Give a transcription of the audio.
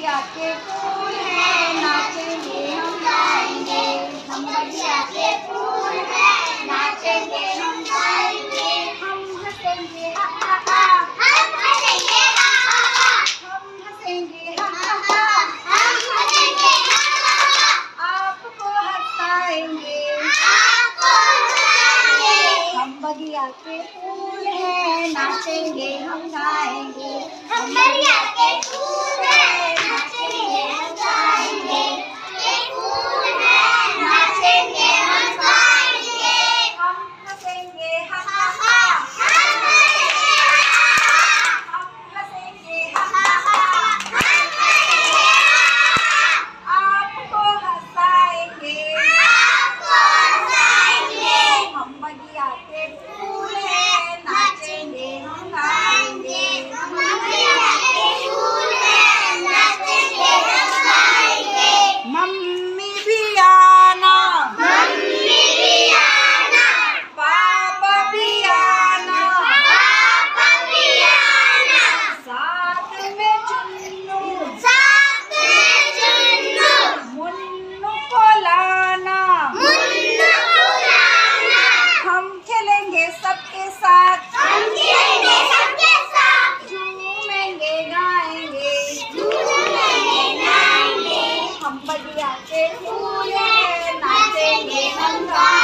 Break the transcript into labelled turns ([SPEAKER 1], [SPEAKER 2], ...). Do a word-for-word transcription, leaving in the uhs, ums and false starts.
[SPEAKER 1] बगिया के फूल हैं, नाचेंगे हम गाएंगे। हम बगिया के फूल हैं, नाचेंगे हम गाएंगे। हम हंसेंगे हा हा हा, हम हंसेंगे हा हा हा, हम हंसेंगे हा हा हा, हम हंसेंगे हा हा हा। आपको हंसाएंगे, आपको हंसाएंगे। हम बगिया के फूल हैं, नाचेंगे हम गाएंगे। हम बगिया के फूल हैं, नाचेंगे हम गाएंगे। ये फूल हैं, नाचेंगे हम गाएंगे। हम हंसेंगे हा हा हा, हम हंसेंगे हा हा हा, हम हंसेंगे हा हा हा, हम हंसेंगे हा हा हा। आपको हंसाएंगे, आपको हंसाएंगे। हम बगिया के फूल हैं, नाचेंगे हम गाएंगे। हम बगिया के फूल हैं, नाचेंगे हम गाएंगे। मम्मी भी आना, मम्मी भी आना, पापा भी आना, पापा भी आना। साथ में चुन्नू, साथ में चुन्नू, मुन्नू को लाना, मुन्नू को लाना। हम खेलेंगे सबके साथ, हम खेलेंगे सबके साथ। झूमेंगे गाएंगे, झूमेंगे गाएंगे। हम बगिया के फूल हैं, नाचेंगे हम गाएंगे।